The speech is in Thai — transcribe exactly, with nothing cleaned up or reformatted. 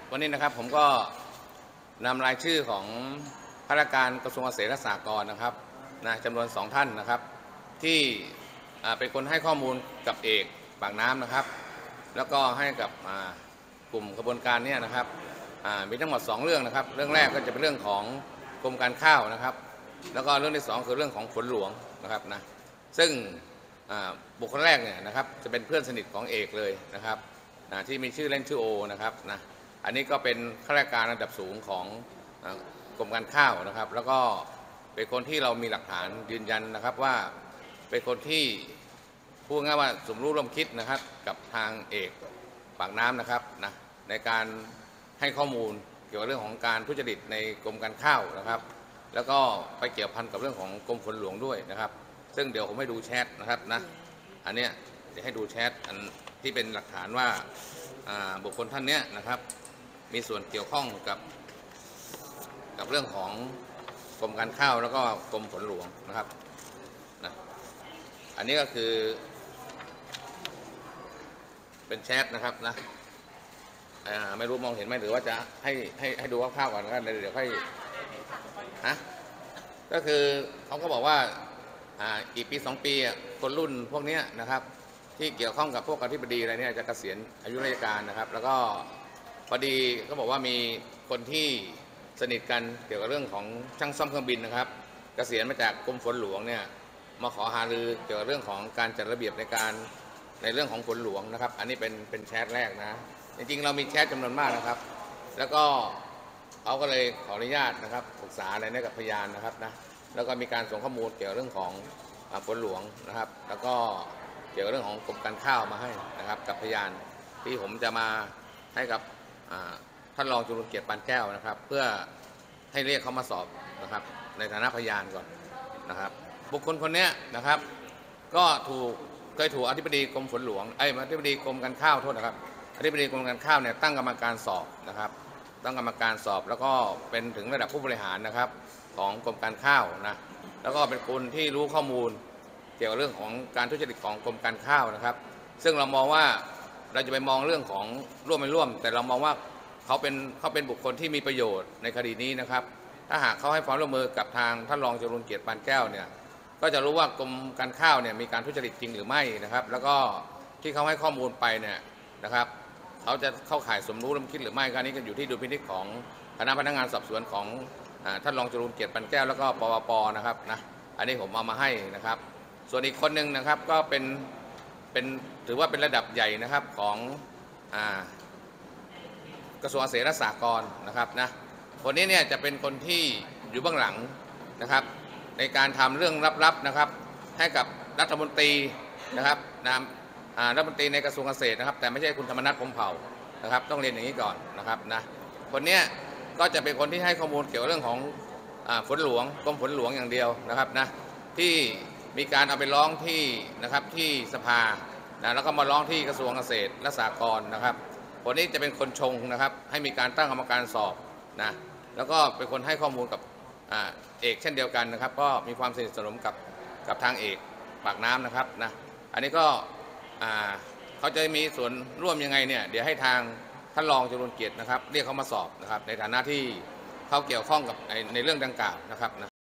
วันนี้นะครับผมก็นำรายชื่อของข้าราชการกระทรวงเกษตรและสหกรณ์นะครับนะจำนวนสองท่านนะครับที่เป็นคนให้ข้อมูลกับเอกปากน้ำนะครับแล้วก็ให้กับกลุ่มกระบวนการนี้นะครับมีทั้งหมดสองเรื่องนะครับเรื่องแรกก็จะเป็นเรื่องของกรมการข้าวนะครับแล้วก็เรื่องที่สองคือเรื่องของฝนหลวงนะครับนะซึ่งบุคคลแรกเนี่ยนะครับจะเป็นเพื่อนสนิทของเอกเลยนะครับนะที่มีชื่อเล่นชื่อโอนะครับนะอันนี้ก็เป็นข้าราชการระดับสูงของกรมการข้าวนะครับแล้วก็เป็นคนที่เรามีหลักฐานยืนยันนะครับว่าเป็นคนที่พูดง่ายว่าสมรู้ร่วมคิดนะครับกับทางเอกปากน้ำนะครับนะในการให้ข้อมูลเกี่ยวกับเรื่องของการทุจริตในกรมการข้าวนะครับแล้วก็ไปเกี่ยวพันกับเรื่องของกรมฝนหลวงด้วยนะครับซึ่งเดี๋ยวผมให้ดูแชทนะครับนะอันเนี้ยจะให้ดูแชทอันที่เป็นหลักฐานว่าบุคคลท่านนี้นะครับมีส่วนเกี่ยวข้องกับกับเรื่องของกรมการข้าวแล้วก็กรมฝนหลวงนะครับนะอันนี้ก็คือเป็นแชทนะครับนะไม่รู้มองเห็นไหมหรือว่าจะให้ให้ให้ดูคร่าวๆก่อนกันเดี๋ยวค่อยฮะก็คือเขาก็บอกว่าอ่าอีกปีสองปีคนรุ่นพวกนี้นะครับที่เกี่ยวข้องกับพวกอธิบดีอะไรเนี่ยจะเกษียณอายุราชการนะครับแล้วก็พอดีก็บอกว่ามีคนที่สนิทกันเกี่ยวกับเรื่องของช่างซ่อมเครื่องบินนะครับเกษียณมาจากกรมฝนหลวงเนี่ยมาขอหารือเกี่ยวกับเรื่องของการจัดระเบียบในการในเรื่องของฝนหลวงนะครับอันนี้เป็นเป็นแชทแรกนะจริงๆเรามีแชทจำนวนมากนะครับแล้วก็เขาก็เลยขออนุญาตนะครับปรึกษาอะไรนี่กับพยานนะครับนะแล้วก็มีการส่งข้อมูลเกี่ยวกับเรื่องของฝนหลวงนะครับแล้วก็เกี่ยวกับเรื่องของกรมการข้าวมาให้นะครับกับพยานที่ผมจะมาให้กับท่านรองจุลเกียรติปานแก้วนะครับเพื่อให้เรียกเขามาสอบนะครับในฐานะพยานก่อนนะครับบุคคลคนนี้นะครับก็ถูกเคยถูกอธิบดีกรมฝนหลวงไอ้อธิบดีกรมการข้าวโทษนะครับอธิบดีกรมการข้าวเนี่ยตั้งกรรมการสอบนะครับตั้งกรรมการสอบแล้วก็เป็นถึงระดับผู้บริหารนะครับของกรมการข้าวนะแล้วก็เป็นคนที่รู้ข้อมูลเกี่ยวกับเรื่องของการทุจริตของกรมการข้าวนะครับซึ่งเรามองว่าเราจะไปมองเรื่องของร่วมไม่ร่วมแต่เรามองว่าเขาเป็นเขาเป็นบุคคลที่มีประโยชน์ในคดีนี้นะครับถ้าหากเขาให้ความร่วมมือกับทางท่านรองจรูญเกียรติปานแก้วเนี่ยก็จะรู้ว่ากรมการข้าวเนี่ยมีการทุจริตจริงหรือไม่นะครับแล้วก็ที่เขาให้ข้อมูลไปเนี่ยนะครับเขาจะเข้าข่ายสมรู้ร่วมคิดหรือไม่ก็นี้ก็อยู่ที่ดุลพินิจของคณะพนักงานสอบสวนของท่านรองจรูญเกียรติปานแก้วแล้วก็ปปปนะครับนะอันนี้ผมเอามาให้นะครับส่วนอีกคนหนึ่งนะครับก็เป็นเป็นถือว่าเป็นระดับใหญ่นะครับของอ่ากระทรวงเกษตรและสหกรณ์นะครับนะคนนี้เนี่ยจะเป็นคนที่อยู่เบื้องหลังนะครับในการทำเรื่องลับๆนะครับให้กับรัฐมนตรีนะครับนามรัฐมนตรีในกระทรวงเกษตรนะครับแต่ไม่ใช่คุณธรรมนัส พรหมเผ่านะครับต้องเรียนอย่างนี้ก่อนนะครับนะคนนี้ก็จะเป็นคนที่ให้ข้อมูลเกี่ยวกับเรื่องของฝนหลวงกรมฝนหลวงอย่างเดียวนะครับนะที่มีการเอาไปร้องที่นะครับที่สภานะแล้วก็มาร้องที่กระทรวงเกษตรและสหกรณ์นะครับคนนี้จะเป็นคนชงนะครับให้มีการตั้งกรรมการสอบนะแล้วก็เป็นคนให้ข้อมูลกับเอกเช่นเดียวกันนะครับก็มีความสนิทสนมกับกับทางเอกปากน้ำนะครับนะอันนี้ก็เขาจะมีส่วนร่วมยังไงเนี่ยเดี๋ยวให้ทางท่านรองจรูญเกียรตินะครับเรียกเขามาสอบนะครับในฐานะที่เขาเกี่ยวข้องกับในเรื่องดังกล่าวนะครับนะ